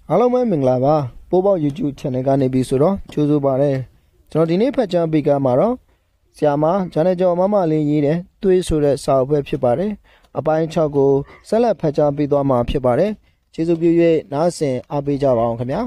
အားလုံးပဲမင်္ဂလာပါပိုးပေါက် YouTube channel ကနေပြီးဆိုတော့ကြိုးစားပါတယ်ကျွန်တော်ဒီနေ့ဖတ်ကြားပေးကမှာတော့ဆရာမဂျာနယ်ကျော်မမလေးရေးတဲ့သွေးဆိုတဲ့စာအုပ်ပဲဖြစ်ပါတယ်အပိုင်း6ကိုဆက်လက်ဖတ်ကြားပေးသွားမှာဖြစ်ပါတယ်ကျေးဇူးပြု၍နားဆင်အားပေးကြပါအောင်ခင်ဗျာ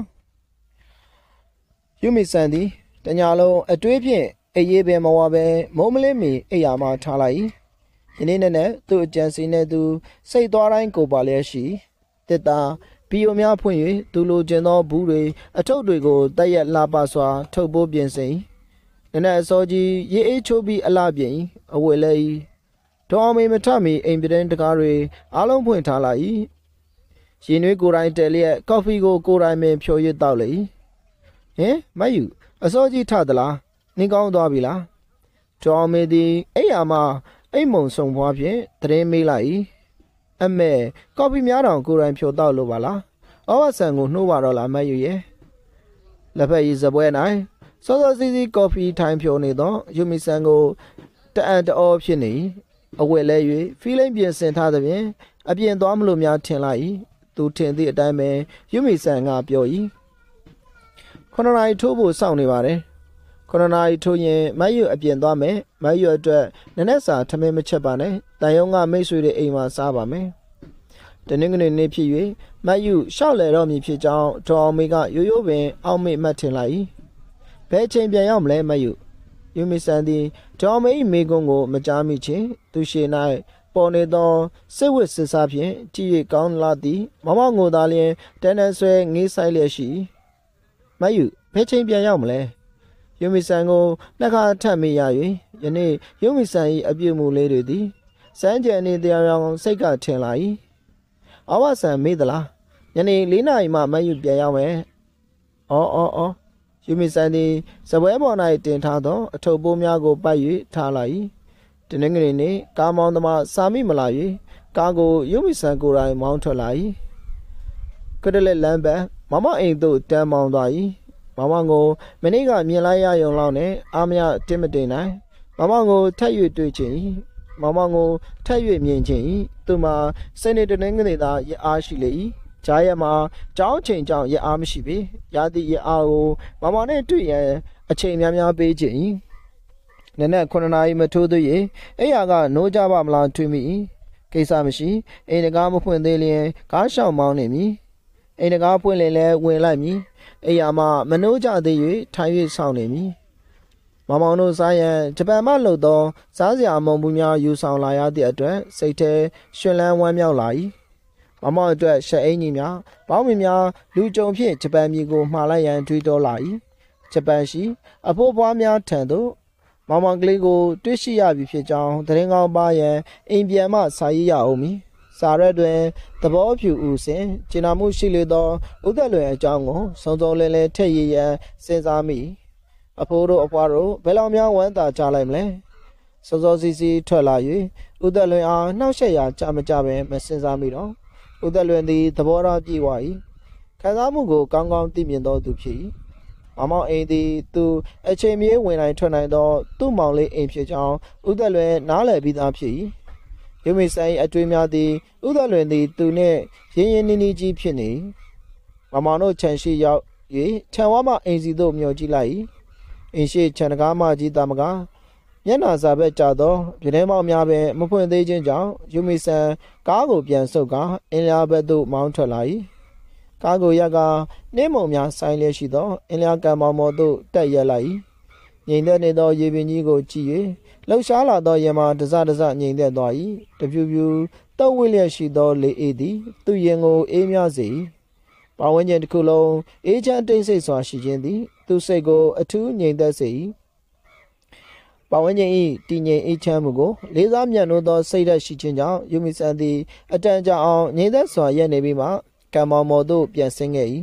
ယူမီဆန်သည်တညာလုံးအတွေးဖြင့်အေးရေးပင်မဝပဲမုံမလင်းမီအိယာမှာထားလိုက်ယနေ့နဲ့သူ့အကြံစီနဲ့သူစိတ်သွားတိုင်းကိုပါလျက်ရှိတစ်တာဘီယိုများဖွင့်၍သူလိုချင်သောဘူးတွေအထုပ်တွေကိုတက်ရက်လာပါစွာထုတ်ပိုးပြင်ဆင်နနဲ့အစောကြီးရေအေးချိုးပြီးအလှပြင်အဝယ်လဲဒေါ်အောင်မေမထမီအိမ်ပြတင်းတကားတွေအားလုံးဖွင့်ထားလိုက်ရင်နွေးကိုယ်တိုင်တဲလျက်ကော်ဖီကိုကိုယ်တိုင်ပင်ဖြိုရတောက်လေဟင်မယူအစောကြီးထသလားနင်းကောင်းသွားပြီလားဒေါ်အောင်မေသည်အိယာမှာအိမ်မုံဆုံဖွားဖြင့်တရင်မေးလိုက်အမေကော်ဖီများတောင်ကိုယ်တိုင်ဖြိုတောက်လို့ပါလားဩဝဆန်ကိုနှိုးပါတော့လားမယူရဲ့လက်ဖက်ရည်စပွဲ၌စောစောစီးစီးကော်ဖီထိုင်ဖြိုနေသောယူမီဆန်ကိုတအံ့တော်ဖြစ်နေအဝယ်လဲ၍ဖီလိမ့်ပြင်ဆင်ထားသဖြင့်အပြင်သွားမလို့များထင်လိုက်သူထင်သည့်အတိုင်းပဲယူမီဆန်ကပြော၏ခဏနိုင်ထိုးဖို့စောင့်နေပါတယ်ခဏနိုင်ထိုးရင်မယူအပြင်သွားမယ်မယူအတွက်နည်းနည်းစာထမင်းမချက်ပါနဲ့တန်ယုံကမိတ်ဆွေတွေအိမ်မှာစားပါမယ်တနင်္ဂနွေနေ့ဖြစ်၍မယူရှောက်လေတော့မည်ဖြစ်ကြောင်းဒေါ်အောင်မေကရိုးရိုးပင်အောက်မေ့မှတ်ထင်လိုက်ဘယ်ချိန်ပြန်ရောက်မလဲမယူမီဆန်သည်ဒေါ်အောင်မေ၏မိကုန်းကိုမကြားမိချင်းသူရှေ၌ပေါ်နေသောစစ်ဝစ်စစ်စားဖြင့်ကြည်၍ကောင်းလာသည်မမငိုသားလျင်တန်းတန်းဆွဲငေးဆိုင်လျက်ရှိမယူဘယ်ချိန်ပြန်ရောက်မလဲယူမီဆန်ကိုနှစ်ခါထပ်မိရ၍ယနေ့ယူမီဆန်၏အပြုတ်မှုလေးတွေသည်စမ်းကြံနေတရားရောင်စိတ်ကထင်လာ၏အဝဆန်မေးသလားညနေ4 နာရီမှမယူပြန်ရောက်မယ်အော်ယူမီဆန်သည်စပွဲပေါ်၌တင်ထားသောအထုပ်ပိုးများကိုပတ်၍ထားလိုက်တနင်္ဂနွေနေ့ကားမောင်းသမားစာမိမလာ၍ကားကိုယူမီဆန်ကိုယ်တိုင်မောင်းထွက်လာ၏ကဒလက်လမ်းဘက်မမအိမ်သို့တန်းမောင်းသွား၏မမကိုမနေ့ကမြင်လိုက်ရယုံလောက်နဲ့အားမရတင်းမတင်နိုင်မမကိုထက်၍တွေ့ချင်မမကိုထက်၍မြင်ချင်သူမှာစိတ်နေတနင်္ဂနွေသာရအားရှိလေ၏ဂျာရက်မှာကြောင်းချိန်ကြောင့်ရအားမရှိပေရာသီရအားကိုမမနဲ့တွေ့ရန်အချိန်များများပေးချင်နနက်9 နာရီမထိုးသေးရင်အဲ့ရကနိုးကြပါမလားထွေးမိကိစ္စမရှိအိမ်တကားမဖွင့်သေးလျင်ကားရှောင်မောင်းနေမည်အိမ်တကားဖွင့်လင်လဲဝင်လိုက်မည်အိမ်ရမှာမနိုးကြသေး၍ထိုင်၍စောင့်နေမည်မမောင်တို့စားရန်ဂျပန်မှလှုပ်သောစားစရာမုံဘူးများယူဆောင်လာရသည့်အတွက်စိတ်ထဲရှင်လန်းဝမ်းမြောက်လာ၏မမောင်အတွက်ရှက်အင်းကြီးများပေါင်းမီများလူကြုံဖြင့်ဂျပန်ပြည်ကိုမှားလိုက်ရန်တွေးတောလာ၏ဂျပန်ရှိအဖိုးဖွားများထံသို့မောင်ကလေးကိုတွေ့ရှိရပြီဖြစ်ကြောင်းသတင်းကောင်းပါရန်အိမ်ပြန်မှစာရေးရအောင်မည်စာရက်တွင်သဘောဖြူဦးစဉ်ကျင်နာမှုရှိလေသောဥဒ္ဒလွင်အကြောင်းကိုစုံစုံလင်းလင်းထည့်ရရန်စဉ်းစားမိအဖိုးတို့အဖွားတို့ဘယ်လောက်များဝမ်းသာကြလိုက်မလဲစောစောစီးစီးထွက်လာ၍ဥဒ္ဒလွင်အားနှောက်ယှက်ရာကြမကြပင်မစဉ်းစားမိတော့ဥဒ္ဒလွင်သည်သဘောထားပြေဝ၏ခံစားမှုကိုကောင်းကောင်းသိမြင်သောသူဖြစ်၏မောင်အိမ်သည်သူအချိန်မြေးဝင်တိုင်းထွက်နိုင်သောသူ့မောင်လေးအိမ်ဖြစ်ကြောင်းဥဒ္ဒလွင်နားလည်ပြီးသားဖြစ်၏ယူမီဆန်၏အတွေ့များသည်ဥဒ္ဒလွင်သည်သူနှင့်ရင်းရင်းနှီးနှီးကြီးဖြစ်နေမောင်တို့ခြံရှိရောက်၍ခြံဝါမှအိမ်စီသို့မျှော်ကြည့်လိုက်အင်းရှိခြံတကားမှကြီးတာမကမျက်နှာစာဘက်ကျသောပြတင်းပေါက်များပင်မဖွင့်သေးခြင်းကြောင့်ယူမီဆန်ကားကိုပြန်ဆုတ်ကာအင်းလျာဘက်သို့မောင်းထွက်လာ၏ကားကိုရက်ကနှင်းမုံများဆိုင်လျက်ရှိသောအင်းလျာကံမောင်မော်သို့တက်ရက်လိုက်၏ငြိမ်သက်နေသောရေပင်ကြီးကိုကြည့်၍လှုပ်ရှားလာသောရမတစငြိမ်သက်သွား၏တပြူပြူတုပ်ဝိလျက်ရှိသောလေအေးသည်သူ့ရင်ကိုအေးမြစေ၏ပတ်ဝန်းကျင်တစ်ခုလုံးအေးချမ်းတိမ်ဆိတ်စွာရှိခြင်းသည်သူ့စိတ်ကိုအထူးငြိမ်သက်စေ၏ပတ်ဝန်းကျင်၏တည်ငြိမ်အေးချမ်းမှုကိုလေးစားမြတ်နိုးသောစိတ်ဓာတ်ရှိခြင်းကြောင့်ယူမီဆန်သည်အတန်ကြာအောင်ငြိမ်သက်စွာရပ်နေပြီးမှကံမောင်မော်သို့ပြန်ဆင်းခဲ့၏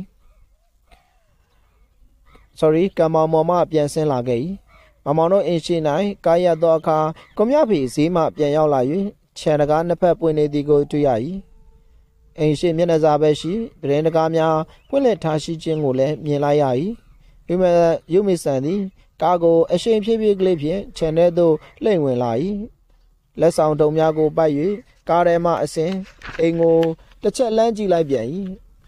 ကံမောင်မော်မှပြန်ဆင်းလာခဲ့၏မောင်တို့အင်းရှိ၌ကားရသောအခါကွန်မြဖီဈေးမှပြန်ရောက်လာ၍ခြံတကားနှစ်ဖက်ပွင့်နေသည်ကိုတွေ့ရ၏အင်းရှိမျက်နှာစာဘက်ရှိပရင်းတကားများပွင့်လက်ထားရှိခြင်းကိုလည်းမြင်လိုက်ရ၏ယူမီဆန်သည်ကားကိုအရှိန်ဖြည်းဖြည်းကလေးဖြင့်ခြံထဲသို့လှည့်ဝင်လာ၏လက်ဆောင်တုံများကိုပတ်၍ကားထဲမှအစဉ်အိမ်ကိုတစ်ချက်လမ်းကြည့်လိုက်ပြန်၏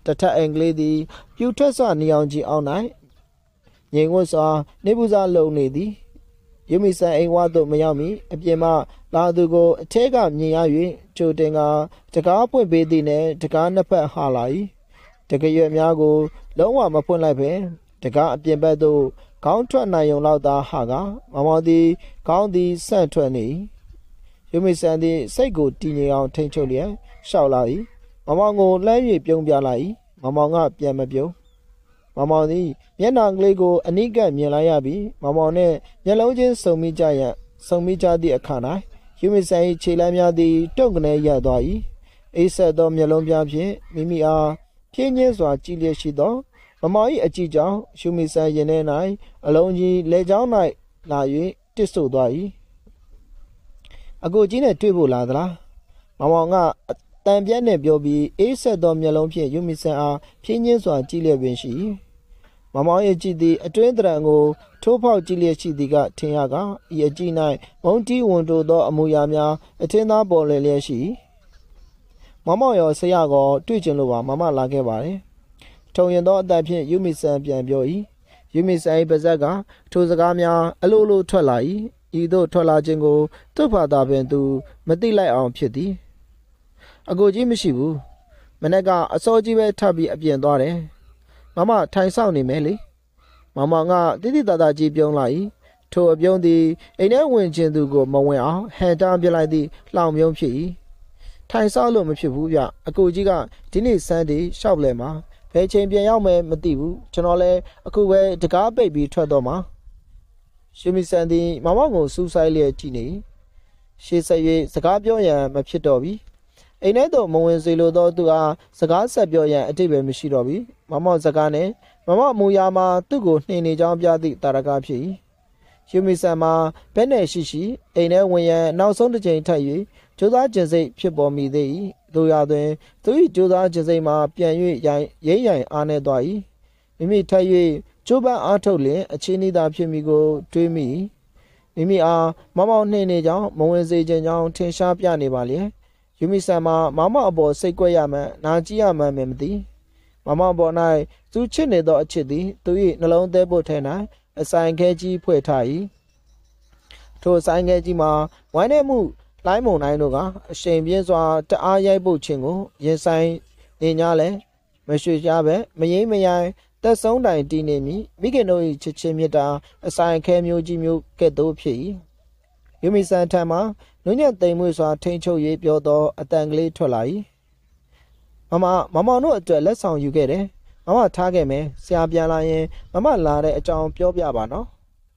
တထက်အင်္ဂလိပ်သည်ပြူထွက်စွာနေအောင်ကြီးအောင်၌ငြိမ်ဝတ်စွာနေပူစာလုံနေသည်ယူမီဆန်အိမ်ဝါသို့မရောက်မီအပြင်မှလာသူကိုအထက်ကမြင်ရ၍ကြိုတင်ကတကားပွင့်ပေးသည်နှင့်တကားနှစ်ဖက်ဟာလာ၏တကရွယ်များကိုလုံးဝမဖွင့်လိုက်ပဲတကားအပြင်ဘက်သို့ခေါင်းထွက်နိုင်ုံလောက်သာဟာကမမောင်သည်ခေါင်းသည်ဆန့်ထွက်နေယူမီဆန်သည်စိတ်ကိုတည်ငြိမ်အောင်ထိန်ချုပ်လျက်ရှောက်လာ၏မမောင်ကိုလှမ်း၍ပြုံးပြလာ၏မမောင်ကပြန်မပြုံးမမောင်သည်မျက်နှာကလေးကိုအနိကမြင်လိုက်ရပြီးမမောင်နှင့်မျက်လုံးချင်းစုံမိကြသည့်အခါ၌ယူမီဆန်၏ခြေလမ်းများသည်တုံကနေရသွား၏အိဆက်သောမျက်လုံးပြားဖြင့်မိမိအားဖြင်းညင်းစွာကြည်လျက်ရှိသောမမောင်၏အကြည့်ကြောင့်ယူမီဆန်ရင်ထဲ၌အလုံးကြီးလေချောင်း၌လာ၍တစ်ဆို့သွား၏အကိုကြီးနဲ့တွေ့ဖို့လာသလားမမောင်ကတန်ပြက်နဲ့ပြောပြီးအေးဆက်သောမျက်လုံးဖြင့်ယူမီဆန်အားဖြင်းညင်းစွာကြည့်လျက်ပင်ရှိမမောင်ရဲ့ကြည့်သည်အတွင်းတရံကိုထိုးဖောက်ကြည့်လျက်ရှိသည်ကထင်ရကဤအကြည့်၌မုံတီးဝန်တိုသောအမူအရာများအထင်းသားပေါ်လည်လျက်ရှိမမောင်ရောဆရာကောတွေ့ကျင်လို့ပါမမလာခဲ့ပါတယ်ထုံရင်သောအသက်ဖြင့်ယူမီဆန်ပြန်ပြော၏ယူမီဆန်၏ပါဇက်ကထိုစကားများအလိုလိုထွက်လာ၏ဤသို့ထွက်လာခြင်းကိုသူ့ဘာသာပင်သူမသိလိုက်အောင်ဖြစ်သည်အကိုကြီးမရှိဘူးမနေ့ကအစောကြီးပဲထပ်ပြီးအပြင်သွားတယ်မမထိုင်ဆောင်နေမယ်လေမမကတိတိတသာကြီးပြုံးလာ၏ထိုအပြုံးသည်အိမ်ထဲဝင်ခြင်းသူကိုမဝင်အောင်ဟန်တားပြလိုက်သည့်လှောင်ပြုံးဖြစ်၏ထိုင်ဆောင်လို့မဖြစ်ဘူးဗျအကိုကြီးကဒီနေ့စမ်းဒီရှောက်လဲမှာဘယ်ချိန်ပြန်ရောက်မယ်မသိဘူးကျွန်တော်လည်းအခုပဲတကားပိတ်ပြီးထွက်တော့မှာရှူမီဆန်သည်မမကိုစူးဆိုင်လျက်ကြည့်နေရှေ့ဆက်၍စကားပြောရန်မဖြစ်တော့ပြီအိမ်ထဲသို့မဝင်စေလိုသောသူအားစကားဆက်ပြောရန်အတိတ်ပဲမရှိတော့ပြီမမောစကားနဲ့မမောမူရာမှာသူ့ကိုနှင်နေကြောင်းပြသည့်တာရကဖြစ်၏ယူမီဆန်မှာဘဲနဲ့ရှိအိမ်ထဲဝင်ရန်နောက်ဆုံးတစ်ချိန်ထပ်၍ကြိုးစားခြင်းစိတ်ဖြစ်ပေါ်မိသေး၏တို့ရတွင်သူ၏ကြိုးစားခြင်းစိတ်မှာပြန်၍ရိမ့်ရိုင်အားနေသွား၏မိမိထပ်၍ကျိုးပန်းအားထုတ်လျင်အချင်းဤသာဖြစ်မိကိုတွေးမိမိမိအားမမောင်နှင်နေကြောင်းမဝင်စေခြင်းကြောင့်ထင်ရှားပြနေပါလေယူမီဆန်မှာမမအပေါ်စိတ်ကွက်ရမှန်းနာကြည့်ရမှန်းမသိမမအပေါ်၌သူချစ်နေသောအချစ်သည်သူ၏နှလုံးသားပုတ်ထဲ၌အဆိုင်ခဲကြီးဖွဲ့ထား၏ထိုအဆိုင်ခဲကြီးမှာဝိုင်းနေမှုလိုင်းမုံတိုင်းတို့ကအရှိန်ပြင်းစွာတအားရိုက်ပုတ်ခြင်းကိုရင်ဆိုင်နေ냐လဲမရွှေရှားပဲမယိမ့်မယိုင်သက်ဆုံးတိုင်တည်နေမည်မိခင်တို့၏ချစ်ချင်းမြတ်တာအဆိုင်ခဲမျိုးကြီးမျိုးကဲ့သို့ဖြစ်၏ယူမီဆန်ထံမှနုညံ့သိမ်မွေ့စွာထိန်ချုပ်၍ပြောသောအတန်ကလေးထွက်လာ၏မမောင်တို့အတွက်လက်ဆောင်ယူခဲ့တယ်မမထားခဲ့မယ်ဆရာပြန်လာရင်မမလာတဲ့အကြောင်းပြောပြပါနော်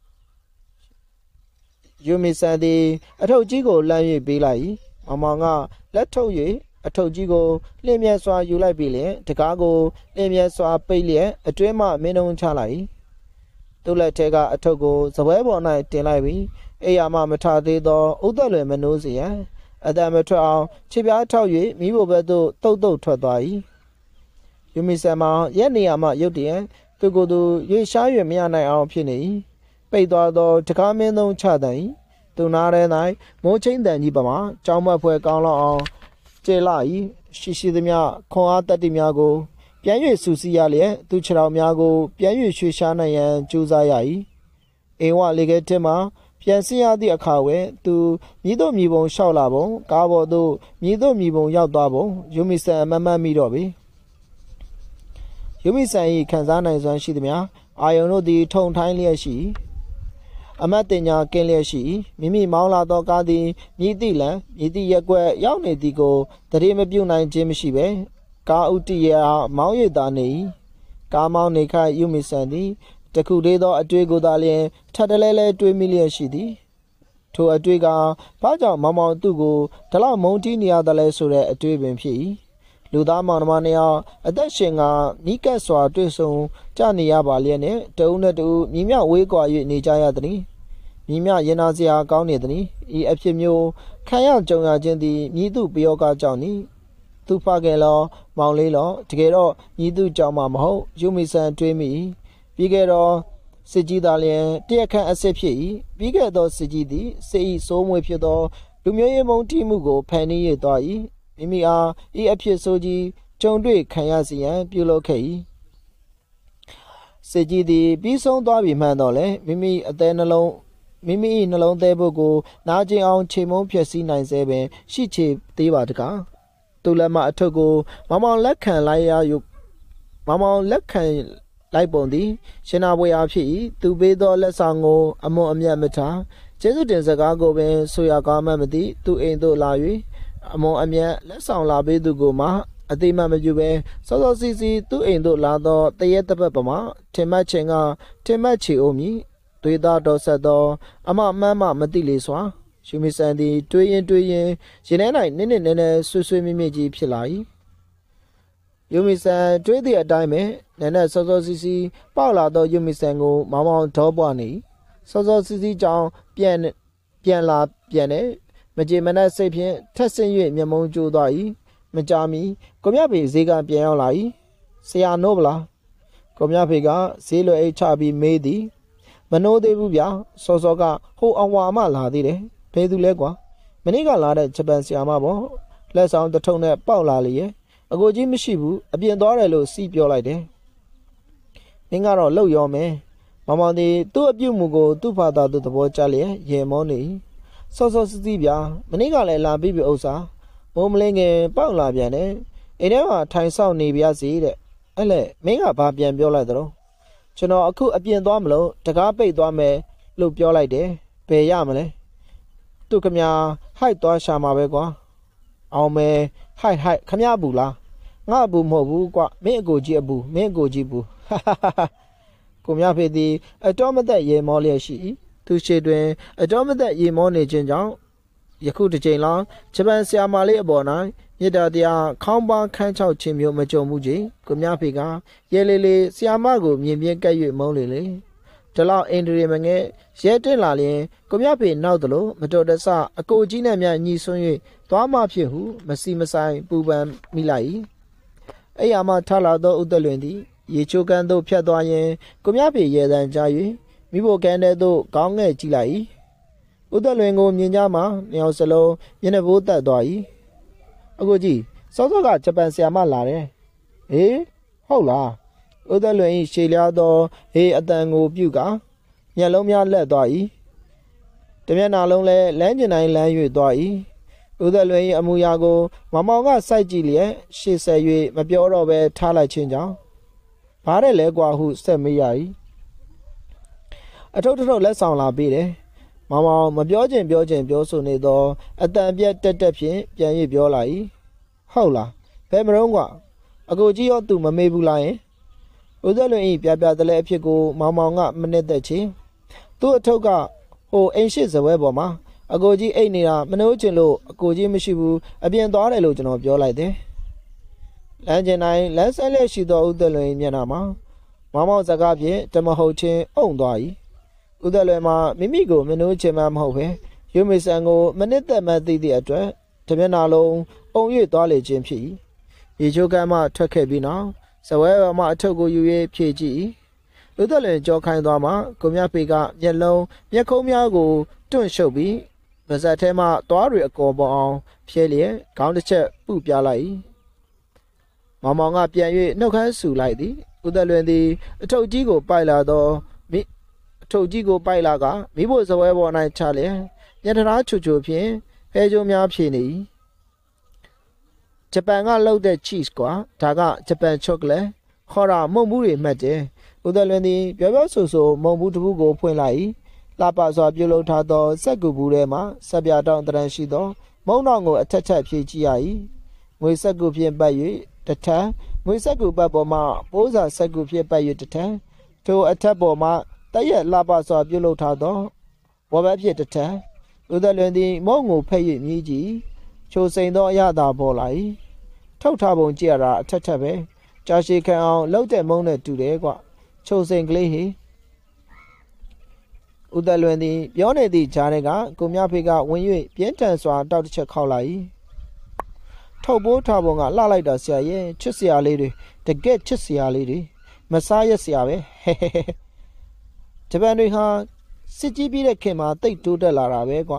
ယူမီဆန်သည်အထုပ်ကြီးကိုလှမ်း၍ပေးလိုက်၏မမောင်ကလက်ထုတ်၍အထုပ်ကြီးကိုလျင်မြန်စွာယူလိုက်ပြီးလျင်တကားကိုလျင်မြန်စွာပိတ်လျက်အတွင်းမှမင်းုံချလိုက်၏သူ့လက်ထဲကအထုပ်ကိုစပွဲပေါ်၌တင်လိုက်ပြီးအိယာမှမထသေးသောဥသက်လွယ်မနိုးစေရန်အတံမထွက်အောင်ခြေပြားထောက်၍မိဘဘက်သို့တုတ်ထွက်သွား၏ယူမီဆန်မှာရက်နေရာမှရုတ်တရက်သူကိုယ်သူရွေရှား၍မရနိုင်အောင်ဖြစ်နေ၏ပိတ်သွားသောတကားမင်းသုံးချတန်၏သူနာထဲ၌မိုးချင်းတန်ကြီးပမာကြောင်းမဖွဲကောင်းလောက်အောင်ကျေလာ၏ရှိသည်များခွန်အားတတ္တိများကိုပြန်၍စူစီရလျက်သူခြေတော်များကိုပြန်၍ရွှေရှားနိုင်ရန်ကြိုးစားရ၏အိမ်ဝလေကဲတင်မှာပြန်စင်းရသည့်အခါဝဲသူမြည်တို့မြည်ပုံလျှောက်လာပုံကားပေါ်သို့မြည်တို့မြည်ပုံရောက်သွားပုံယူမီဆန်မမှတ်မိတော့ပြီယူမီဆန်၏ခံစားနိုင်စွမ်းရှိသည်များအာယုံတို့သည်ထုံထိုင်းလျက်ရှိအမတ်တင်ညာကင်းလျက်ရှိမိမိမောင်းလာသောကားသည်မြည်သည့်လံမြည်သည့်ရက်ွက်ရောက်နေသည်ကိုတရေမပြုတ်နိုင်ခြင်းမရှိပဲကားဥတီရမောင်းရသာနေကားမောင်းနေခိုက်ယူမီဆန်သည်တခုလေးသောအတွေ့ကိုသာလျှင်ထပ်တလဲလဲတွေးမိလျက်ရှိသည်ထိုအတွေ့ကဘာကြောင့်မောင်သူ့ကိုဒီလောက်မုန်းတီးနေရသလဲဆိုတဲ့အတွေ့ပင်ဖြစ်၏လူသားမောင်နှမနှစ်ယောက်အသက်ရှင်ကနီးကပ်စွာတွေ့ဆုံကြနေရပါလျက်နဲ့တဦးနဲ့တဦးမြင်းမြဝေးကွာ၍နေကြရသည်မြင်းမြရင်နာစရာကောင်းနေသည်ဤအဖြစ်မျိုးခံရကြုံရခြင်းသည်မြည်သူပယောကကြောင့်နီသူဖခင်လောမောင်လေးလောတကယ်တော့မြည်သူကြောင့်မှမဟုတ်ယူမီဆန်တွေးမိပြီးခဲ့တော့စစ်ကြီးသားလျင်တရက်ခန့်အစ်စ်ဖြစ်၏ပြီးခဲ့သောစစ်ကြီးသည်စစ်၏စိုးမွေဖြစ်သောလူမျိုးရေးမုံတီးမှုကိုဖန်တီးရသွား၏မိမိအားဤအဖြစ်ဆိုးကြီးကြုံတွေ့ခံရစီရန်ပြုလုပ်ခဲ့၏စစ်ကြီးသည်ပြီးဆုံးသွားပြီမှန်တော့လေမိမိအသေးနှလုံးသေးဖို့ကိုနာကျင်အောင်ချိန်မုံဖြစ်စီနိုင်စေပင်ရှိချေသေးပါတကားသူလက်မအထုပ်ကိုမောင်လက်ခံလိုက်ရယူမောင်လက်ခံလိုက်ပုံသည်ရှင်နာပွဲအားဖြစ်၏သူပေးသောလက်ဆောင်ကိုအမွန်အမြတ်မထားကျေးဇူးတင်စကားကိုပင်ဆိုရကောင်းမှမသိသူအိမ်သို့လာ၍အမွန်အမြတ်လက်ဆောင်လာပေးသူကိုမှအသိမှမပြုဘဲစောစောစီစီသူအိမ်သို့လာသောတရက်တစ်ပတ်ပမာထင်မှတ်ခြင်းကထင်မှတ်ချေအိုမည်သွေးသားတော်ဆက်သောအမမှန်းမှမသိလေစွာရှုမီဆန်သည်တွေးရင်ရင်ထဲ၌နည်းဆွေးမြင့်ကြီးဖြစ်လာ၏ယူမီဆန်တွေးသည့်အတိုင်းပဲနည်းစောစောစီစီပေါက်လာသောယူမီဆန်ကိုမောင်ဒေါပွားနေစောစောစီစီကြောင့်ပြန်နေမကြေမနက်စိတ်ဖြင့်ထက်ဆင့်၍မျက်မုံးကျိုးသွား၏မကြမီကိုမြဖေဈေးကပြန်ရောက်လာ၏ဆရာနိုးဗလားကိုမြဖေကဈေးလွယ်အိတ်ချပြီးမေးသည်မနိုးသေးဘူးဗျာစောစောကဟိုအဝါမှလာသေးတယ်ဘယ်သူလဲကွာမနေ့ကလာတဲ့ဂျပန်ဆရာမပေါ့လက်ဆောင်တစ်ထုံနဲ့ပေါက်လာလေရဲ့အကိုကြီးမရှိဘူးအပြင်သွားတယ်လို့စီးပြောလိုက်တယ်မင်းကတော့လှုပ်ရောမယ်မောင်ဒီသူ့အပြုတ်မှုကိုသူ့ဖာသာသူသဘောကျလျက်ရေမောနေစောစောစီးဗျာမနေ့ကလည်းလာပြီးပြီဥစ္စာမိုးမလင်းခင်ပေါက်လာပြန်တယ်အိမ်ထဲမှာထိုင်ဆောင်နေပြစီတဲ့အဲ့လေမင်းကဘာပြန်ပြောလိုက်တော့ကျွန်တော်အခုအပြင်သွားမလို့တကားပိတ်သွားမယ်လို့ပြောလိုက်တယ်ဘယ်ရမလဲသူခမဟိုက်သွားရှာမှာပဲကွာအောင်မယ်ဟိုက်ခမဘူးလားငါဘူးမဟုတ်ဘူးကွာမင်းအကိုကြီးအဘူးမင်းအကိုကြီးဘူးကိုမြဖေသည်အတော်မသက်ရေမောလျက်ရှိသူရှိတွင်အတော်မသက်ရေမောနေခြင်းကြောင့်ယခုတစ်ချိန်လောက်ဂျပန်ဆရာမလေးအပေါ်၌မြေတာတရားခေါင်းပါခန်းချောက်ခြင်းမျိုးမကြုံမှုကြီးကိုမြဖေကရဲလေးဆရာမကိုမြင်ပြင်းကဲ့၍မုန်းလေဒီလောက်အင်ဒရီမငဲရဲတင်လာလျင်ကိုမြဖေနောက်သလိုမတော်တဆအကိုကြီးနဲ့မြညီဆွန်း၍သွားမှဖြစ်ဟုမစီမဆိုင်ပူပန်မိလိုက်အဲ့ရမှထလာသောဥဒလွင်သည်ရေချိုးကန်းသို့ဖြတ်သွားရင်ကိုမြဖေရဲတန်းကြား၍မိဖို့ကန်းထဲသို့ခေါင်းငဲ့ကြည့်လိုက်ဥဒလွင်ကိုမြင်ကြမှာနှစ်ယောက်စလုံးမျက်နှာပိုးတက်သွား၏အကိုကြီးစောစောကဂျပန်ဆရာမလာတယ်ဟေးဟုတ်လားဥဒလွင်၏ရှေလျားသောဟေးအတန်ကိုပြုကမျက်လုံးများလက်သွား၏တမျက်နှာလုံးလည်းလမ်းကျင်တိုင်းလမ်း၍သွား၏ဥဒလွင်၏အမူအရာကိုမောင်ကစိုက်ကြည့်လျက်ရှေ့ဆက်၍မပြောတော့ဘဲထားလိုက်ခြင်းကြောင့်ဘာတဲ့လဲကွာဟုဆက်မေးရ၏အထုပ်လက်ဆောင်လာပေးတယ်မောင်မပြောချင်ပြောဆိုနေသောအတန်ပြက်တက်ဖြင့်ပြန်၍ပြောလာ၏ဟုတ်လားဘယ်မရုံးကွာအကိုကြီးရောသူမမေးဘူးလားယင်ဥဒလွင်၏ပြတလဲအဖြစ်ကိုမောင်ကမနစ်သက်ချင်းသူ့အထုပ်ကဟိုအိမ်ရှိစပွဲပေါ်မှာအကိုကြီးအိတ်နေတာမနှိုးချင်လို့အကိုကြီးမရှိဘူးအပြင်သွားတယ်လို့ကျွန်တော်ပြောလိုက်တယ်လမ်းကျင်တိုင်းလမ်းဆက်လက်ရှိသောဥဒလွင်မျက်နှာမှာမောင်စကားဖြင့်တမဟုတ်ချင်းအုံသွား၏ဥဒလွင်မှာမိမိကိုမနှိုးချင်မှမဟုတ်ပဲယူမီဆန်ကိုမနစ်သက်မှသိသည့်အတွက်တမျက်နှာလုံးအုံ၍သွားလေခြင်းဖြစ်၏ရေချိုးကမ်းမှထွက်ခဲ့ပြီးနောက်စဝဲပေါ်မှအထုပ်ကိုယူ၍ဖြည့်ကြည့်ဥဒလွင်ကြောခိုင်းသွားမှကိုမြဖေကမျက်ခုံးများကိုတွန့်ရှုပ်ပြီးပါဇက်ထဲမှသွားတွေအကောပေါ်အောင်ဖြဲလျက်ခေါင်းတစ်ချက်ပုပြလိုက်၏မောင်ကပြန်၍နှုတ်ခမ်းဆူလိုက်သည်ဥဒလွင်သည်အထုပ်ကြီးကိုပိုက်လာသောအထုပ်ကြီးကိုပိုက်လာကမိဖို့စပွဲပေါ်၌ချလျက်ညတရာချူဖြင့်ဖဲကြိုးများဖြည့်နေ၏ဂျပန်ကလှုပ်တဲ့ cheese ကွာဒါကဂျပန်ချောကလက်ခေါ်တာမုံဘူးတွေမှတ်တယ်ဥဒလွင်သည်ပြောဆိုမုံဘူးတစ်ခုကိုဖွင့်လိုက်လှပစွာပြုလုပ်ထားသောစက်ကူဘူးထဲမှဆက်ပြတောင်းတရံရှိသောမုံတော်ကိုအထက်ဖြည့်ကြည့်ရ၏ငွေစက်ကူဖြင့်ပတ်၍တထံငွေစက်ကူပတ်ပေါ်မှပိုးစာစက်ကူဖြင့်ပတ်၍တထံထိုအထက်ပေါ်မှတရက်လှပစွာပြုလုပ်ထားသောဝဘဖြင့်တထံဥဒလွင်သည်မုံကိုဖက်၍မြည်ကြည့်ချိုစိန်သောအရသာပေါ်လာ၏ထုတ်ထားပုံကြည့်ရတာအထက်ပဲကြာရှည်ခံအောင်လှုပ်တဲ့မုံနဲ့တူတယ်ကွချိုစိန်ကလေးဟေဥဒလွင်သည်ပြောနေသည့်ဂျားတွေကကိုမြဖေကဝင်၍ပြင်းထန်စွာတောက်တစ်ချက်ခောက်လိုက်ထုတ်ပိုးထားပုံကလှလိုက်တာဆရာရဲ့ချစ်စရာလေးတွေတကယ်ချစ်စရာလေးတွေမစားရစရာပဲဂျပန်တွေဟာစစ်ကြီးပြီးတဲ့ခင်မှာတိတ်တိုးတက်လာတာပဲကွက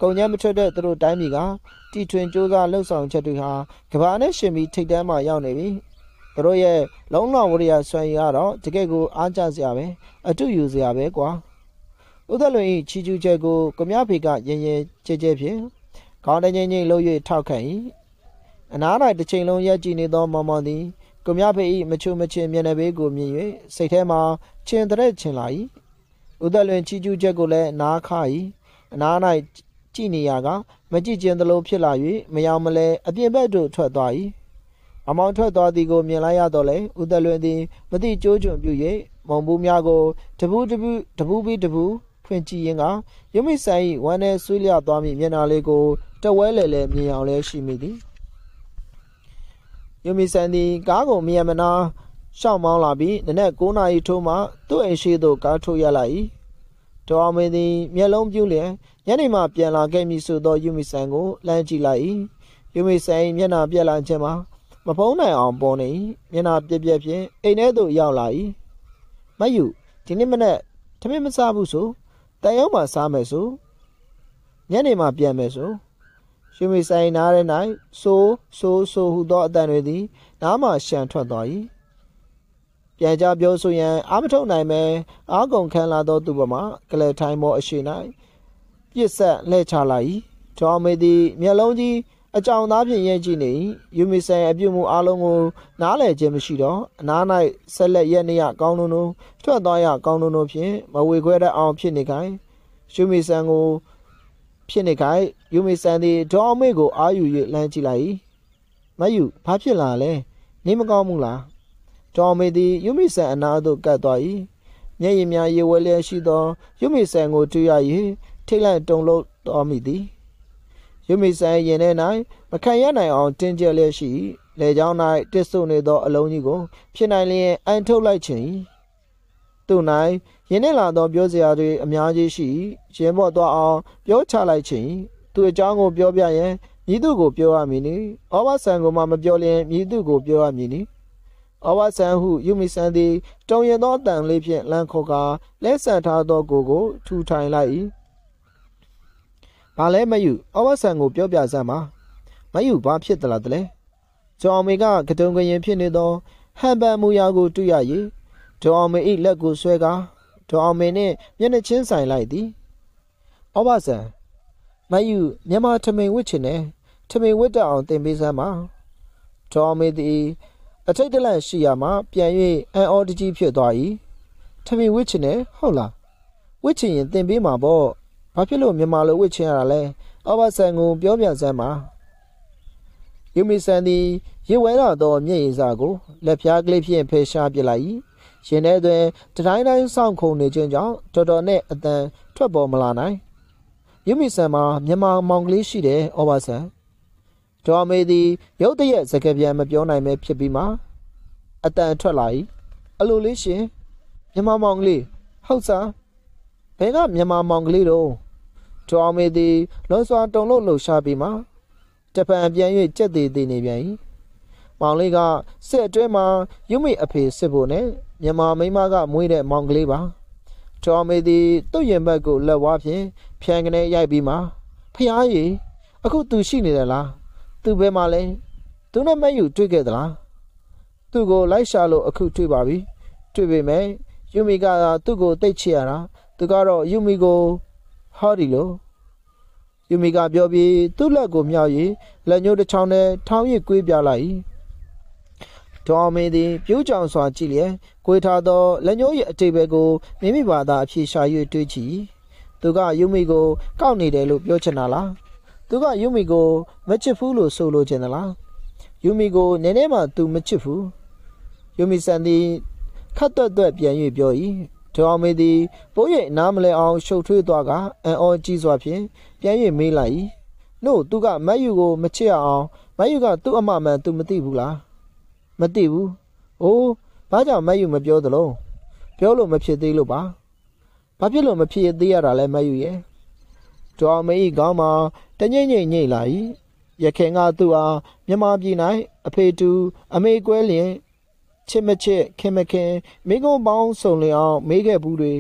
ကုန်ညမ်းမထွက်တဲ့သူတို့တိုင်းပြည်ကတီထွင်စ조사လှုပ်ဆောင်ချက်တွေဟာကမ္ဘာနဲ့ရှင်ပြီးထိပ်တန်းမှာရောက်နေပြီသူတို့ရဲ့လုံးဝဝရိယဆွမ်းရည်ကတော့တကယ့်ကိုအားကျစရာပဲအတူယူစရာပဲကွာဥဒလွင်၏ချီကျူးချက်ကိုကမြဖေကရင်ရင်ကြဲကြဲဖြင့်ခေါင်းတငိမ့်ငိမ့်လှုပ်၍ထောက်ခံ၏အနား၌တစ်ချိန်လုံးရက်ကြည့်နေသောမောင်မောင်သည်ကမြဖေ၏မချုံမချင်းမျက်နှာပေးကိုမြင်၍စိတ်ထဲမှာချင်တဲ့ချင်လာ၏ဥဒလွင်ချီကျူးချက်ကိုလည်းနားခါ၏အနား၌ကြည့်နေရကမကြည့်ခြင်းသလိုဖြစ်လာ၍မယောင်မလဲအပြင်ဘက်သို့ထွက်သွား၏အမောင်ထွက်သွားသည်ကိုမြင်လိုက်ရတော့လေဥဒလွင်သည်မတိကျိုးကျွံပြု၍မုံဘူးများကိုတပူးပြီးတပူးဖွင့်ကြည့်ရင်းကယမိဆိုင်၏ဝမ်းထဲဆွေးလျသွားမိမျက်နှာလေးကိုတဝဲလေလေမြင်အောင်လဲရှိမိသည်ယမိဆိုင်သည်ကားကိုမြင်မနာရှောက်မောင်းလာပြီးနနက်9 နာရီထိုးမှသူ့အိမ်ရှိသို့ကားထိုးရလိုက်၏တော်အောင်မင်းသည်မျက်လုံးပြူးလျက်ညနေမှပြန်လာခဲ့မည်ဆိုသောယမိဆိုင်ကိုလှမ်းကြည့်လိုက်၏ယမိဆိုင်မျက်နှာပြက်လာခြင်းမှာမဖုံးနိုင်အောင်ပေါ်နေ၏မျက်နှာပြက်ပြက်ဖြင့်အိမ်ထဲသို့ရောက်လာ၏မယူဒီနေ့မနေ့ထမင်းမစားဘူးဆိုတန်ရုံးမှာစားမယ်ဆိုညနေမှပြန်မယ်ဆိုယမိဆိုင်နားထဲ၌ဆိုဟူသောအတန်တွေသည်နားမှရှံထွက်သွား၏ပြန်ကြပြောဆိုရန်အားမထုတ်နိုင်မဲအားကုန်ခံလာသောသူပေါ်မှကလဲထိုင်ပေါ်အရှိ၌ပြစ်ဆက်လှဲ့ချလိုက်၏ဒေါ်မေသည်မျက်လုံးကြီးအကြောင်သားဖြင့်ရဲ့ကြည့်နေယမိဆိုင်အပြုမှုအလုံးကိုနားလည်ခြင်းမရှိတော့အနား၌ဆက်လက်ရက်နေရကောင်းလုံးထွက်သွားရကောင်းလုံးဖြင့်မဝေခွဲတတ်အောင်ဖြစ်နေခိုင်းယမိဆိုင်ကိုဖြစ်နေခိုင်းယမိဆိုင်သည်ဒေါ်မေကိုအာယူ၍လှမ်းကြည့်လိုက်မယူဘာဖြစ်လာလဲနေမကောင်းဘူးလားဒေါ်မေသည်ယမိဆိုင်အနာသို့ကပ်သွား၏မျက်ရည်များရေဝဲလျက်ရှိသောယမိဆိုင်ကိုတွေ့ရ၍ထိတ်လန့်တုန်လှုပ်တော်မိသည်ယမိဆိုင်ရင်ထဲ၌မခံရနိုင်အောင်တင်းကျပ်လျက်ရှိလေကြောင်း၌တစ်ဆုပ်နေသောအလုံးကြီးကိုဖြစ်နိုင်လျင်အန်ထုတ်လိုက်ခြင်းသူ၌ရင်ထဲလာသောပြောစရာတွေအများကြီးရှိရင်ပေါ်သွားအောင်ပြောချလိုက်ခြင်းသူအကြောင်းကိုပြောပြရန်မြည်သူကိုပြောရမည်နီဩဝဆန်ကိုမှမပြောလျင်မြည်သူကိုပြောရမည်နီဩဝဆန်ဟုယမိဆန်သည်တုံရင်သောတန်လေးဖြင့်လမ်းခေါ်ကာလက်ဆန်ထားသောကိုထူထိုင်လိုက်၏ဘာလဲမယူဩဝဆန်ကိုပြောပြစမ်းပါမယူဘာဖြစ်သလားတလဲကျော်အောင်မေကကတုံကရင်ဖြစ်နေသောဟန်ပန်မူရာကိုတွေ့ရ၏ဒေါ်အောင်မေ၏လက်ကိုဆွဲကာဒေါ်အောင်မေနှင့်မျက်နှာချင်းဆိုင်လိုက်သည်ဩဝဆန်မယူမြန်မာထမိန်ဝစ်ချင်တယ်ထမိန်ဝစ်တတ်အောင်သင်ပေးစမ်းပါဒေါ်အောင်မေသည်အထိတ်တလန့်ရှိရမှပြန်၍အန်အော်တကြီးဖြစ်သွား၏ထမိန်ဝစ်ချင်တယ်ဟုတ်လားဝစ်ချင်ရင်သင်ပေးမှာပေါ့ဘာဖြစ်လို့မြန်မာလိုဝစ်ချင်ရတာလဲဩဝဆန်ကိုပြောပြစမ်းပါယမိဆန်သည်ရေဝဲလာသောမျက်ရည်စာကိုလက်ဖျားကလေးဖြင့်ဖယ်ရှားပစ်လိုက်၏ရင်ထဲတွင်တတိုင်းတိုင်းစောင့်ခုန်နေခြင်းကြောင့်တော်တော်နဲ့အတန်ထွက်ပေါ်မလာနိုင်ယမိဆန်မှာမြန်မာမောင်ကလေးရှိတယ်ဩဝဆန်ဒေါ်မေသည်ရုတ်တရက်စကားပြန်မပြောနိုင်ပဲဖြစ်ပြီးမှအတန်ထွက်လာ၏အလိုလေးရှင်မြန်မာမောင်ကလေးဟုတ်စားဘယ်ကမြန်မာမောင်ကလေးတော့ဒေါ်မေသည်လွန်စွာတုန်လှုပ်ရှားပြီးမှတပံပြန်၍ကြက်သေးသေးနေပြန်၏မောင်လေးကစစ်အတွင်းမှာယမိအဖေစစ်ဖို့နဲ့မြန်မာမိန်းမကမွေးတဲ့မောင်ကလေးပါဒေါ်မေသည်သူ့ရင်ဘက်ကိုလက်ဝါးဖြင့်ဖြန်ကနေရိုက်ပြီးမှဖျားရည်အခုသူရှိနေတယ်လားသူဘယ်မှာလဲသူနဲ့မယူတွေ့ခဲ့သလားသူ့ကိုလိုက်ရှာလို့အခုတွေ့ပါပြီတွေ့ပေမဲ့ယမိကသူ့ကိုတိတ်ချရတာသူကတော့ယမိကိုဟောဒီလိုယမိကပြောပြီးသူ့လက်ကိုမြောက်၍လက်ညှိုးတစ်ချောင်းနဲ့ထောင်းရစ်ကွေးပြလိုက်၏ဒေါ်မင်းသည်ပြိုးကြောင်စွာကြည့်လျက်ကွေးထားသောလက်ညှိုး၏အတိတ်ဘက်ကိုမိမိဘာသာအဖြေရှာ၍တွေးကြည့်သူကယမိကိုကောက်နေတယ်လို့ပြောချင်တာလားသူကယမိကိုမချစ်ဘူးလို့ဆိုလိုချင်သလားယမိကိုနည်းနည်းမှသူမချစ်ဘူးယမိဆန်သည်ခတ်တွတ်ပြန်၍ပြော၏ဒေါ်မေသည်ပိုးရိပ်နားမလဲအောင်ရှုပ်ထွေးသွားကအံ့ဩကြီးစွာဖြင့်ပြန်၍မေးလိုက်၏နို့သူကမတ်ယူကိုမချစ်အောင်မတ်ယူကသူ့အမမှန်သူမသိဘူးလားမသိဘူးအိုးဘာကြောင့်မတ်ယူမပြောသလုံးပြောလို့မဖြစ်သေးလို့ပါဘာဖြစ်လို့မဖြစ်သေးရတာလဲမတ်ယူရဲ့ဒေါ်မေ၏ခေါင်းမှာတညိမ့်ညိမ့်လာ၏ရခင်ကသူအားမြန်မာပြည်၌အဖေတူအမေကွဲလျင်ချစ်မချစ်ခင်မခင်မိကုံပေါင်းစုံလျောင်းမေးခဲ့ဘူးတွေ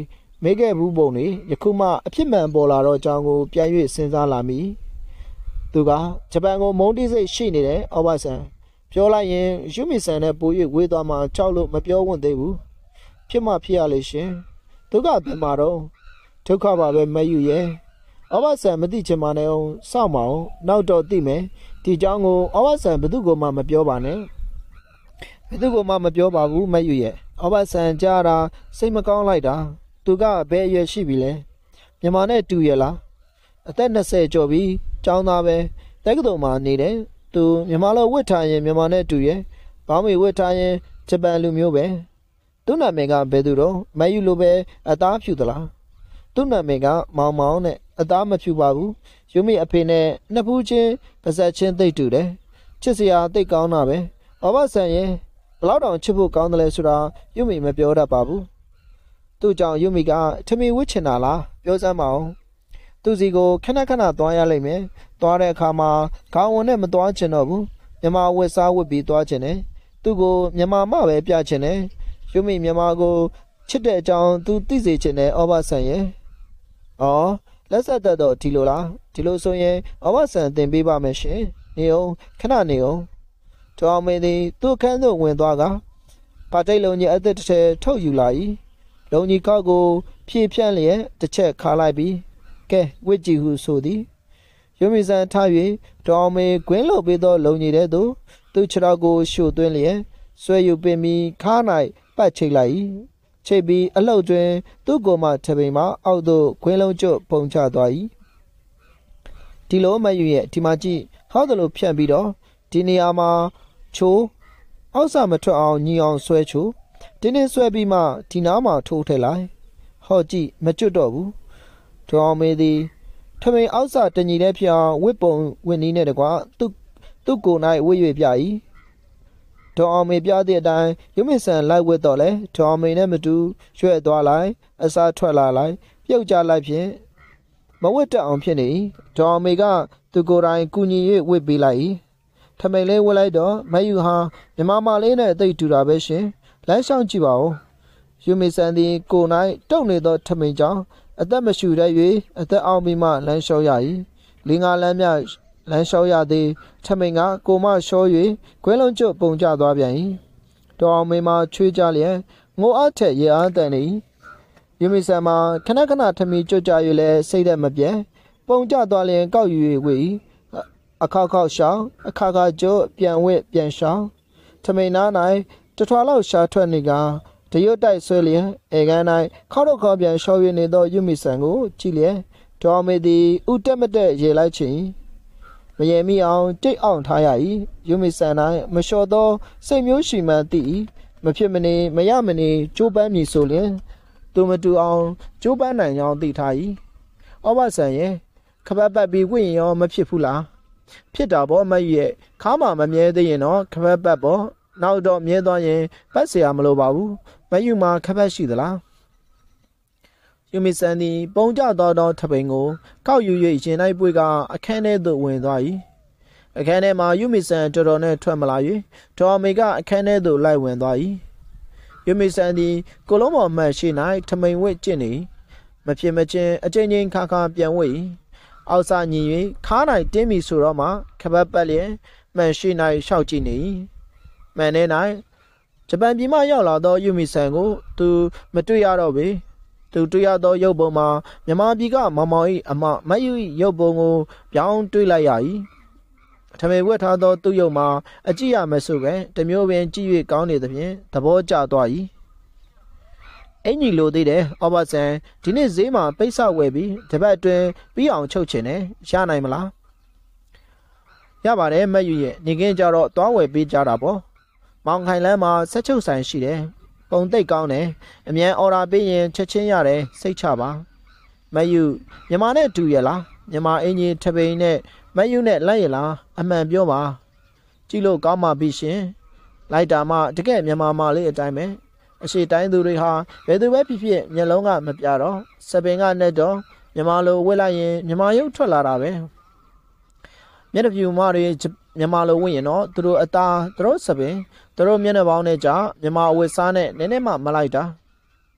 မေးခဲ့ဘူးပုံတွေယခုမှအဖြစ်မှန်ပေါ်လာတော့အကြောင်းကိုပြန်၍စဉ်းစားလာမိသူကဂျပန်ကိုမုန်းတိစိတ်ရှိနေတဲ့ဩဘာဆန်ပြောလိုက်ရင်ယူမီဆန်နဲ့ပို၍ဝေးသွားမှကြောက်လို့မပြောဝံ့သေးဘူးဖြစ်မှဖြစ်ရလေရှင်သူကပြန်มาတော့ဒုက္ခပါပဲမယူရဲ့ဩဘာဆန်မသိချင်ပါနဲ့အောင်စောင့်မအောင်နောက်တော့သိမယ်ဒီเจ้าကိုဩဘာဆန်ဘယ်သူကမှမပြောပါနဲ့ဘယ်သူကမှမပြောပါဘူးမယူရဲ့ဩဘာဆန်ကြားတာစိတ်မကောင်းလိုက်တာသူကဘယ်အရွယ်ရှိပြီလဲမြန်မာနဲ့တူရဲ့လားအသက်20ကျော်ပြီကျောင်းသားပဲတက္ကသိုလ်မှာနေတယ်သူမြန်မာလိုဝတ်ထားရင်မြန်မာနဲ့တူရဲ့ဘောင်းမီဝတ်ထားရင်ဂျပန်လူမျိုးပဲသူ့နာမည်ကဘယ်သူတော့မယူလိုပဲအသားဖြူသလားသူ့နာမည်ကမောင်မောင်နဲ့အသားမဖြူပါဘူးယူမီအဖေနဲ့နှစ်ဖူးချင်းပါဇက်ချင်းသိပ်တူတယ်ချစ်စရာသိပ်ကောင်းတာပဲဩဘာဆန်ရဲ့ဘလောက်တောင်ချစ်ဖို့ကောင်းတယ်လဲဆိုတာယူမီမပြောတတ်ပါဘူးသူ့ကြောင့်ယူမီကထမီဝစ်ချင်တာလားပြောစမ်းပါအောင်သူစီကိုခဏခဏသွားရလိမ့်မယ်သွားတဲ့အခါမှာခေါင်းဝင်နဲ့မသွားချင်တော့ဘူးမြန်မာဝတ်စားဝတ်ပြီးသွားချင်တယ်သူ့ကိုမြန်မာမပဲပြချင်တယ်ယူမီမြန်မာကိုချစ်တဲ့အကြောင်းသူသိစေချင်တယ်ဩဘာဆန်ရဲ့အော်လက်ဆက်သက်တော့ဒီလိုလားဒီလိုဆိုရင်ဩဘာဆန်သင်ပေးပါမယ်ရှင်နေအောင်ခဏနေအောင်တော်အောင်မင်းသည်သူ့ခန်းသို့ဝင်သွားကပါတိတ်လုံးကြီးအသက်တစ်ထည်ထုတ်ယူလာ၏လုံကြီးကောက်ကိုဖြည့်ဖြန့်လျက်တစ်ချက်ခါလိုက်ပြီးကဲဝစ်ကြည့်ဟုဆိုသည်ယူမီဆန်ထား၍တော်အောင်မေကွင်းလုတ်ပေးသောလုံကြီးတဲ့သို့သူခြေထောက်ကိုရှို့သွင်းလျက်ဆွဲယူပင်ပြီးခါ၌ပတ်ချိတ်လိုက်၏ချိတ်ပြီးအလှုပ်တွင်သူ့ကိုယ်မှထပိန်မှအောက်သို့ခွင်းလုံးကျွတ်ပုံချသွား၏ဒီလိုမယူရဲ့ဒီမှာကြည့်ဟောက်တယ်လို့ဖြန့်ပြီးတော့ဒီနေရာမှာချိုးအောက်စာမထွက်အောင်ညီအောင်ဆွဲချိုးတင်းတင်းဆွဲပြီးမှဒီနားမှာထိုးထည့်လိုက်ဟော့ကြည့်မကျွတ်တော့ဘူးဒေါအောင်မေသည်ထမိန်အောက်စာတညီတဲ့ဖြစ်အောင်ဝစ်ပုံဝစ်နီးနဲ့တကွာသူ့ကိုယ်၌ဝစ်၍ပြ၏ဒေါအောင်မေပြတဲ့အတိုင်းရုံမဆန်လိုက်ဝစ်တော့လဲဒေါအောင်မေနဲ့မတူရွှဲ့သွားလိုက်အစာထွက်လာလိုက်ပြုတ်ကြလိုက်ဖြင့်မဝစ်တတ်အောင်ဖြစ်နေဒေါအောင်မေကသူကိုယ်တိုင်ကူညီ၍ဝစ်ပေးလိုက်၏ထမိန်လေးဝစ်လိုက်တော့မယူဟာမြမမလေးနဲ့အသိတူတာပဲရှင်လမ်းလျှောက်ကြည့်ပါဦးယူမီဆန်သည်ကိုယ်၌တုံနေသောထမိန်ကြောင့်အသက်မရှူတတ်၍အသက်အောင်ပြီးမှလမ်းလျှောက်ရ၏လင်းကားလမ်းမြလမ်းလျှောက်ရသည်ထမိန်ကကိုမလျှော၍ခွဲလုံးကျွတ်ပုံကျသွားပြန်၏တော်အောင်မေမှချွေးကြလျက်ငိုအားထက်ရေအားတန်နေ၏ယူမီဆန်မှာခဏခဏထမီကျွတ်ကြ၍လည်းစိတ်သက်မပြတ်ပုံကျသွားလျင်ကောက်ယူ၍ဝေ၏အခါခါရှောင်းအခါခါကျွတ်ပြန်ဝစ်ပြန်ရှောင်းထမိန်နား၌တထွာလောက်ရှာထွက်နေကတရွတ်တိုက်ဆွဲလျက်အေကန်း၌ခေါတော့ခေါပြန်ရှော်ရနေသောယူမီဆန်ကိုကြည့်လျက်ဒေါ်မေသည်ဥတက်မတက်ရေလိုက်ချင်မရေမိအောင်တိတ်အောင်ထားရ၏ယူမီဆန်၌မလျှော်သောစိတ်မျိုးရှိမှန်းသိ၏မဖြစ်မနေမရမနေကြိုးပမ်းမည်ဆိုလျင်သူမတူအောင်ကြိုးပမ်းနိုင်ကြောင်းသိထား၏ဩဘာဆန်ရဲ့ခပတ်ပတ်ပြီးဝင့်ရောမဖြစ်ဘူးလားဖြစ်တာပေါ့မရဲ့ခါမှမမြဲသေးရင်တော့ခပတ်ပတ်ပေါ့နောက်တော့မြဲသွားရင်ပတ်เสียမလိုပါဘူးမယူမှာခပတ်ရှိသလားယူမီဆန်သည်ပုံကြသောထပိန်ကိုကောက်ယူ၍ရင်၌ပွေကအခန်းထဲသို့ဝင်သွား၏အခန်းထဲမှာယူမီဆန်တော်တော်နဲ့ထွက်မလာ၍ဒေါ်မေကအခန်းထဲသို့လိုက်ဝင်သွား၏ယူမီဆန်သည်ကိုလုံးပေါ်မှရှိ၌ထမိန်ဝစ်ကျင့်နေမဖြစ်မချင်းအချိန်ချင်းခါခါပြန်ဝစ်၏အောက်စာညီ၍ခါ၌တင်းပြီဆိုတော့မှခပတ်ပတ်လျက်မှန်ရှိ၌ရှောက်ကြည့်နေ၏မှန်နေ၌ဂျပန်ပြည်မှရောက်လာသောယူမီဆန်ကိုသူမတွေ့ရတော့ပေသူတွေ့ရသောရုပ်ပုံမှာမြန်မာပြည်ကမောင်မောင်၏အမမယူ၏ရုပ်ပုံကိုပြောင်းတွေ့လိုက်ရ၏ထမေဝတ်ထားသောသူ့ရုပ်မှာအကြည့်ရမဆိုပဲတမျိုးပင်ကြည့်၍ကောင်းနေသဖြင့်သဘောကျသွား၏အင်ကြီးလိုသေးတယ်ဩဘာဆန်ဒီနေ့ဈေးမှာပိတ်ဆဝယ်ပြီးတပတ်အတွင်းပြီးအောင်ချုပ်ချင်တယ်ရနိုင်မလားရပါတယ်မယူရဲ့နေကင်းကြတော့သွားဝယ်ပေးကြတာပေါ့မောင်ခိုင်လန်းမှာဆက်ချုပ်ဆိုင်ရှိတယ်ပုံသိပ်ကောင်းတယ်အမြန်အော်ဒါပေးရင်ချက်ချင်းရတယ်စိတ်ချပါမယူမြန်မာနဲ့တူရလားမြန်မာအင်ကြီးထပိန်နဲ့မယူနဲ့လိုက်ရလားအမှန်ပြောပါကြည့်လို့ကောင်းမှပြီရှင်လိုက်တာမှတကယ်မြန်မာမလေးအတိုင်းပဲအရှိတိုင်းသူတွေဟာဘယ်သူပဲဖြစ်ဖြစ်မျက်လုံးကမပြတော့စပင်ကနဲ့တော့မြန်မာလိုဝစ်လိုက်ရင်မြန်မာရုပ်ထွက်လာတာပဲမျက်နှာပြူမတွေမြန်မာလိုဝင့်ရင်တော့သူတို့အသားသူတို့စပင်သူတို့မျက်နှာပေါင်းနဲ့ကြမြန်မာအဝတ်စားနဲ့နည်းနည်းမှမလိုက်တာ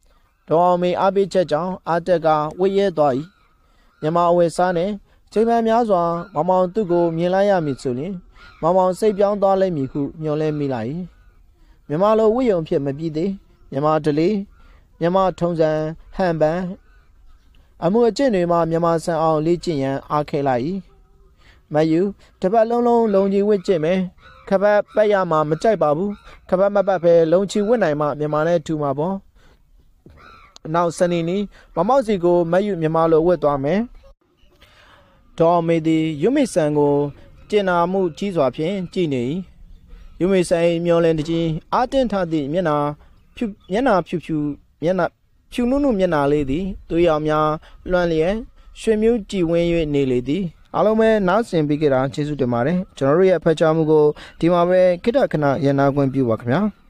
ဒေါ်အောင်မေအားပေးချက်ကြောင့်အာတက်ကဝိရဲသွား၏မြမအဝယ်စားနဲ့ချိန်ပန်များစွာမောင်မောင်သူ့ကိုမြင်လိုက်ရမည်ဆိုရင်မောင်မောင်စိတ်ပြောင်းသွားလိမ့်မည်ဟုမျှော်လင့်မိလိုက်၏မြမလိုဝိယုံဖြစ်မပြီးသေးမြမဒလေးမြမထုံစံဟန်ပန်အမှုအကျင့်တွေမှာမြမဆန်အောင်လေ့ကျင့်ရန်အားခဲလိုက်၏မယူတပတ်လုံးလုံချီဝစ်ကျင့်မယ်ခပတ်ပတ်ရမှာမကြိုက်ပါဘူးခပတ်မပတ်ပဲလုံချီဝစ်နိုင်မှမြမနဲ့ထူမှာပေါ့နောက်စနေနေ့မမောက်စီကိုမယူမြမလိုဝစ်သွားမယ်ဒေါ်မေသည်ယွမိဆန်ကိုကျင်နာမှုကြီးစွာဖြင့်ကြည်နေ၏ယွမိဆန်၏မျောလင်းတကြီးအားတင်းထားသည့်မျက်နာဖြူနုနုမျက်နာလေးသည်သူရောင်များလွှမ်းလျက်ရွှေမြူးကြည်ဝင်း၍နေလေသည်အားလုံးပဲနားဆင်ပြီးကြတာကျေးဇူးတင်ပါတယ်ကျွန်တော်တို့ရဲ့ဖတ်ကြားမှုကိုဒီမှာပဲခိတ္တခဏရန်နာခွင့်ပြုပါခင်ဗျာ